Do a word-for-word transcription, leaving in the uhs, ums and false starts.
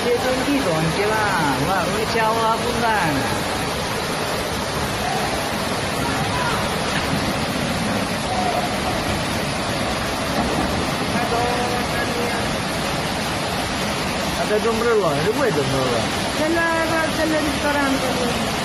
dietro il dito anche là, guarda, come c'è la puttana. Ada ombrellone, dove puoi ombrellone? Del, del ristorante.